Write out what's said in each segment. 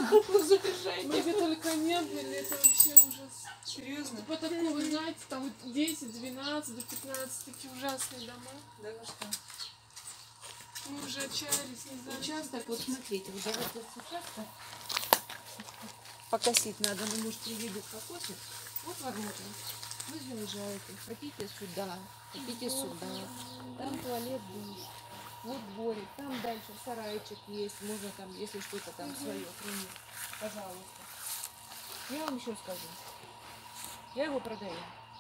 Мы где только не были, это вообще ужас. Серьезно? По такому, знаете, там вот 10, 12 до 15 такие ужасные дома. Да вы что? Мы уже отчаялись, не знаю. Участок, вот смотрите, вот этот участок покосить надо, но может приедет покосит. Вот ворота. Вы заезжаете, хотите сюда, хотите сюда. Там туалет, душ. Вот дворик, там дальше сарайчик есть, можно там, если что-то там свое хранить. Пожалуйста. Я вам еще скажу. Я его продаю.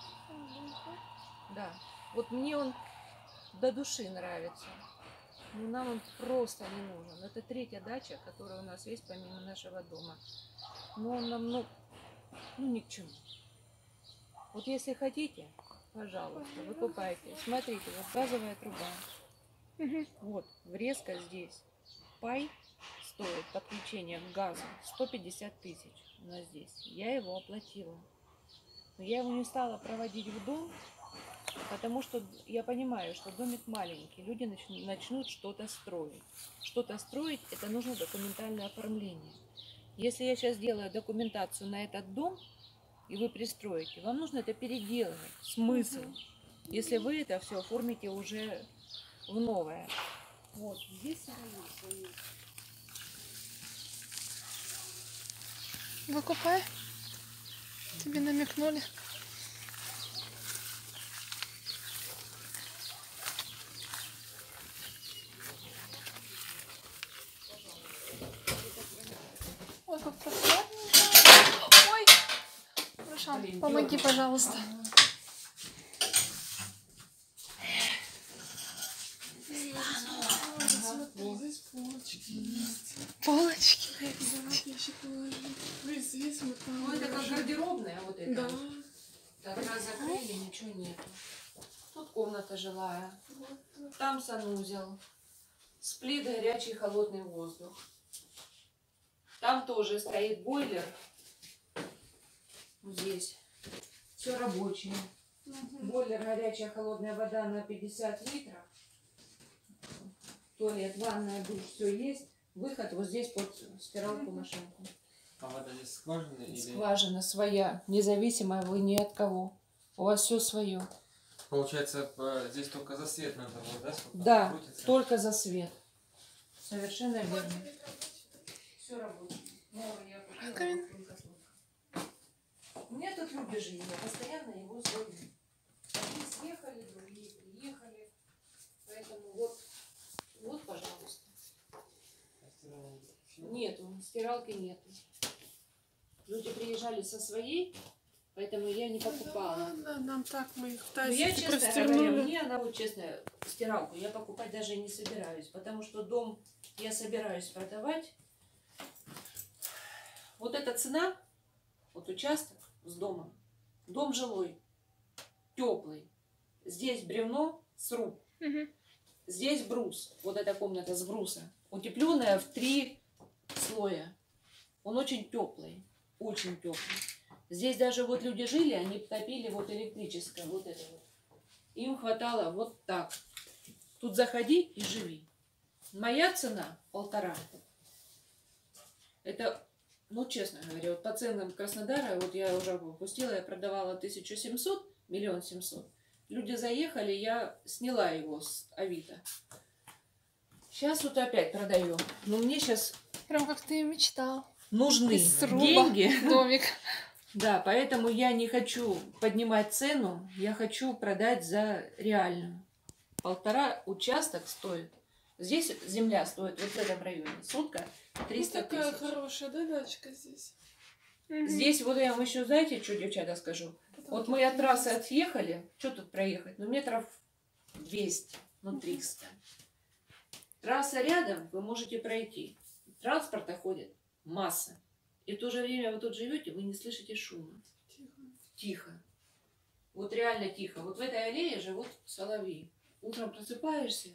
Да. Вот мне он до души нравится. Но нам он просто не нужен. Это третья дача, которая у нас есть помимо нашего дома. Но он нам, ну ни к чему. Вот если хотите, пожалуйста, выкупайте. Смотрите, вот газовая труба. Вот, врезка здесь. Пай стоит подключение к газу 150 тысяч у нас здесь. Я его оплатила. Но я его не стала проводить в дом, потому что я понимаю, что домик маленький. Люди начнут что-то строить. Что-то строить, это нужно документальное оформление. Если я сейчас делаю документацию на этот дом, и вы пристроите, вам нужно это переделывать. Смысл? Если вы это все оформите уже в новое. Вот, здесь сараи свои. Выкупай. Тебе намекнули. Ой, как прохладненько. Ой, Рошан, помоги, пожалуйста. Здесь полочки есть. Полочки есть. Ящик положи. Ой, здесь вот там. Ну, это как гардеробная вот это. Да. Так раз закрыли, ничего нету. Тут комната жилая. Там санузел. Сплит горячий холодный воздух. Там тоже стоит бойлер. Здесь. Все рабочее. Бойлер, горячая холодная вода на 50 литров. Туалет, ванная, душ, все есть. Выход вот здесь под стиралку, машинку. А вода здесь скважина или... Скважина своя, независимая вы ни от кого. У вас все свое. Получается, здесь только за свет надо было, да? Сколько Да, крутится? только за свет. Совершенно верно. Все рабочее. У меня тут люди жили, я постоянно его зову. Одни съехали, другие приехали. Поэтому вот, пожалуйста. Нету, стиралки нету. Люди приезжали со своей, поэтому я не покупала. Да, нам так мы их в Но я, тазике честно говоря, простернули. мне она вот честно, стиралку я покупать даже не собираюсь, потому что дом я собираюсь продавать. Вот эта цена, вот участок с домом, дом жилой, теплый. Здесь бревно, сруб, здесь брус, вот эта комната с бруса, утепленная в 3 слоя. Он очень теплый, очень теплый. Здесь даже вот люди жили, они топили вот электрическое, вот это вот. Им хватало вот так. Тут заходи и живи. Моя цена 1,5. Это, ну честно говоря, вот по ценам Краснодара, вот я уже выпустила, я продавала 1700, 1 700 000. Люди заехали, я сняла его с Авито. Сейчас вот опять продаю. Но мне сейчас Прям как ты и мечтал. нужны Из сруба деньги. домик. Да, поэтому я не хочу поднимать цену, я хочу продать за реальную. 1,5 участок стоит. Здесь земля стоит вот в этом районе. Сутка 300 Ну, такая 000. хорошая, да, дачка здесь? Здесь вот я вам еще, знаете, что, девчата, скажу? Вот мы от трассы отъехали, что тут проехать? Ну, метров 200, ну, 300. Трасса рядом, вы можете пройти. Транспорта ходит масса. И в то же время вы тут живете, вы не слышите шума. Тихо. Вот реально тихо. Вот в этой аллее живут соловьи. Утром просыпаешься.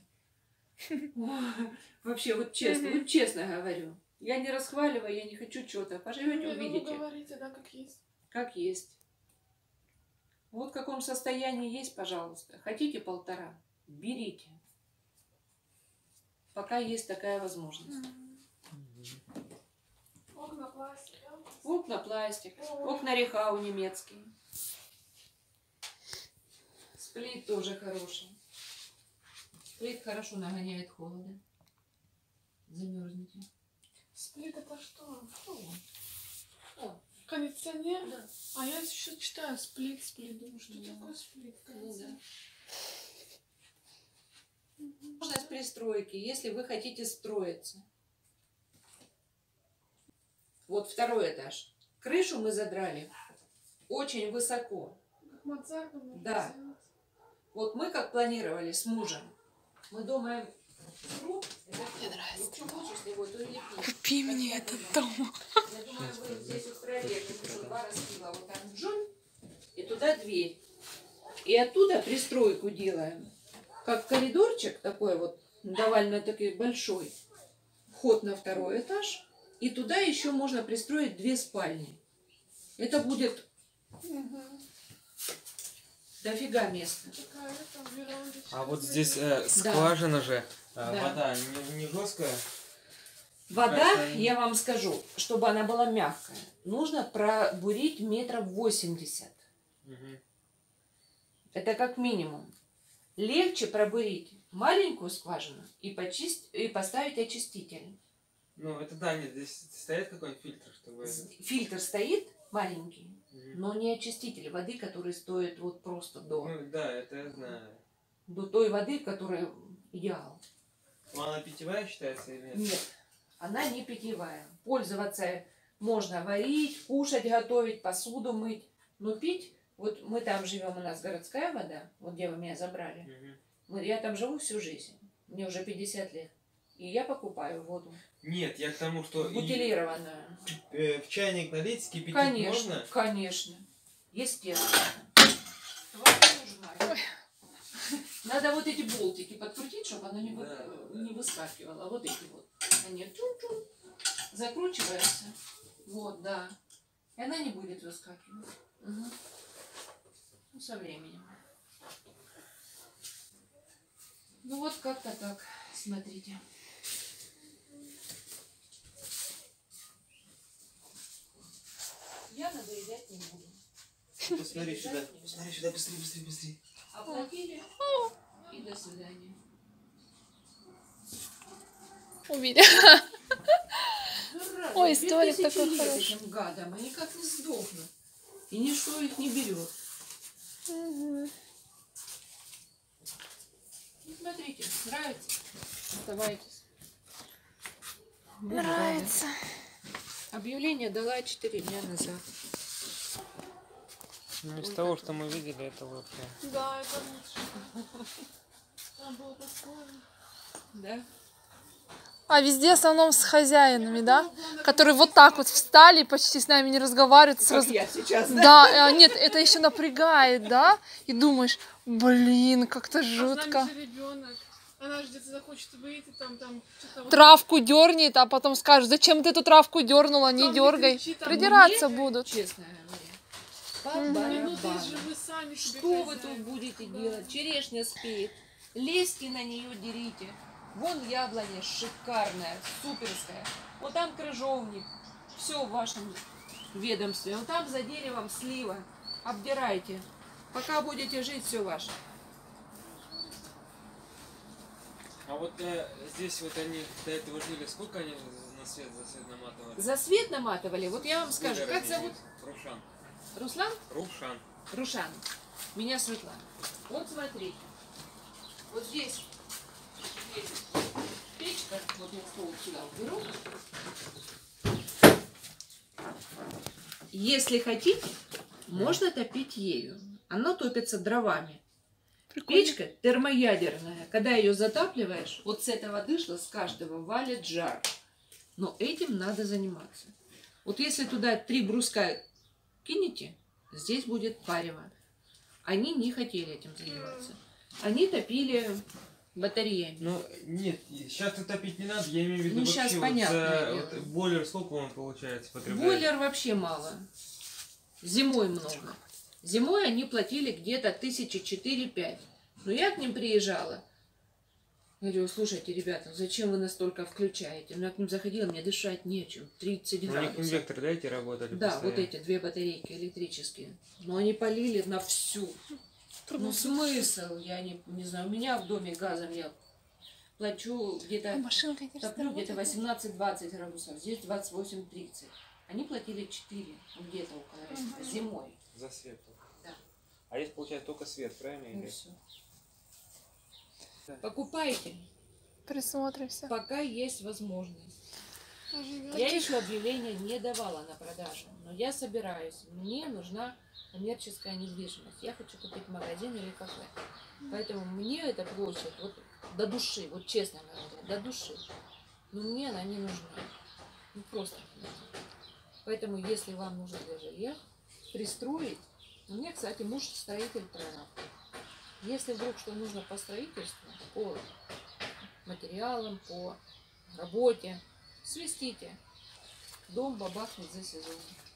Вообще, вот честно говорю. Я не расхваливаю, я не хочу что-то. Поживете, увидите. Вы говорите, да, как есть. Как есть. Вот в каком состоянии есть, пожалуйста. Хотите 1,5? Берите. Пока есть такая возможность. Окна пластик. Окна пластик, окна Рехау немецкие. Сплит тоже хороший. Сплит хорошо нагоняет холода. Замерзнете. Сплит это что? О, Кондиционер? да. А я еще читаю сплит. Думаю, что Да. такое сплит? Ну да. Можно с пристройки, если вы хотите строиться. Вот второй этаж. Крышу мы задрали очень высоко. Как мансарду можно Да. сделать. Вот мы как планировали с мужем. Мы думаем, сруб, Мне нравится. что хочешь с него, то и лепи. Купи мне этот дом. Я думаю, вы здесь вот проверите, что 2 распила, вот так джон, и туда дверь. И оттуда пристройку делаем. Как коридорчик такой вот, довольно-таки большой. Вход на второй этаж. И туда еще можно пристроить 2 спальни. Это будет дофига места. Такая это верандочка. А вот здесь скважина же, Да. вода не жесткая. Вода, Кажется, я вам скажу, чтобы она была мягкая, нужно пробурить 80 метров. Мгм. Это как минимум. Легче пробурить маленькую скважину и поставить очиститель. Ну, это да, нет, здесь стоит какой-нибудь фильтр, чтобы... Фильтр стоит маленький, Мгм. но не очиститель воды, который стоит вот просто Ну, да, это я знаю. до той воды, которая идеал. Ну, она питьевая считается или нет? Нет, она не питьевая. Пользоваться можно варить, кушать, готовить, посуду мыть. Но пить, вот мы там живем, у нас городская вода, вот где вы меня забрали. Мгм. Я там живу всю жизнь, мне уже 50 лет. И я покупаю воду Нет, я к тому, что и, бутилированную. в чайник налить, кипятить Конечно, можно? конечно. Естественно. Твою ж мать. Надо вот эти болтики подкрутить, чтобы оно Да. не выскакивало. Вот эти вот. Они чун-чун закручиваются. Вот, да. И она не будет выскакивать. Угу. Ну, со временем. Ну вот как-то так. Смотрите. Я надоедать не буду. Посмотри сюда, посмотри сюда, быстрее, быстрее, быстрее. Оплатили и до свидания. Увидела. Зараза, Ой, 2000 столик такой лет хороший. этим гадам, они как не сдохнут. И ничто их не берет. Мгм. Ну, смотрите, нравится? Оставайтесь. Нравится. Объявление дала 4 дня назад. Ну, из того, что мы видели, это вообще... Да, это лучше. Там было такое. Да? А везде в основном с хозяинами, да? Которые вот так вот встали, почти с нами не разговаривают. Как Сразу... я сейчас, да? Да, нет, это еще напрягает, да? И думаешь, блин, как-то А жутко. с нами же ребенок. Она же где-то захочет выйти, там что-то... Травку дернет, а потом скажет, зачем ты эту травку дернула, не Там дергай. кричит, там Придираться будут. Честно говоря. Ну, По ты барабану. же вы сами себе Что вы тут хозяин. будете делать? Черешня спеет. Лезьте на нее, дерите. Вон яблоня шикарная, суперская. Вот там крыжовник. Все в вашем ведомстве. Вот там за деревом слива. Обдирайте. Пока будете жить, все ваше. А вот здесь вот они до этого жили, сколько они на свет наматывали? За свет наматывали. Вот я вам скажу, как зовут? Рушан. Руслан? Рушан. Рушан. Меня Светлана. Вот смотрите. Вот здесь есть печка. Вот я стол сюда уберу. Если хотите, можно топить ею. Она топится дровами. Печка термоядерная. Когда ее затапливаешь, вот с этого дышла с каждого валит жар. Но этим надо заниматься. Вот если туда 3 бруска кинете, здесь будет парево. Они не хотели этим заниматься. Они топили батареями. Ну, нет, сейчас топить не надо, я имею в виду Ну, вообще щас вот, понятное вот дело. бойлер, сколько он получается потребляет? Бойлер вообще мало. Зимой много. Зимой они платили где-то 1004-5. Но я к ним приезжала. Я говорю, слушайте, ребята, зачем вы настолько включаете? Ну, я к ним заходила, мне дышать нечем. 30 У них градусов. инвекторы, да, эти работали? Да, постоянно? вот эти 2 батарейки электрические. Но они полили на всю. Ну, смысл? Я не знаю. У меня в доме газом я плачу А где-то, машинка интересно топлю где-то работает? 18-20 градусов. Здесь 28-30. Они платили 4, ну, где-то около этого, зимой. За свет. Да. А здесь получается только свет, правильно? Ну, Или? все. Покупайте, Присмотримся. пока есть возможность. Живёте. Я еще объявления не давала на продажу, но я собираюсь. Мне нужна коммерческая недвижимость. Я хочу купить магазин или кафе. Поэтому мне эта площадь вот до души, вот честно говоря, до души. Но мне она не нужна. Ну просто не нужна. Поэтому если вам нужно для жилья пристроить, у меня, кстати, муж строитель прораб. Если вдруг что нужно по строительству, по материалам, по работе, свистите. Дом бабахнет за сезон.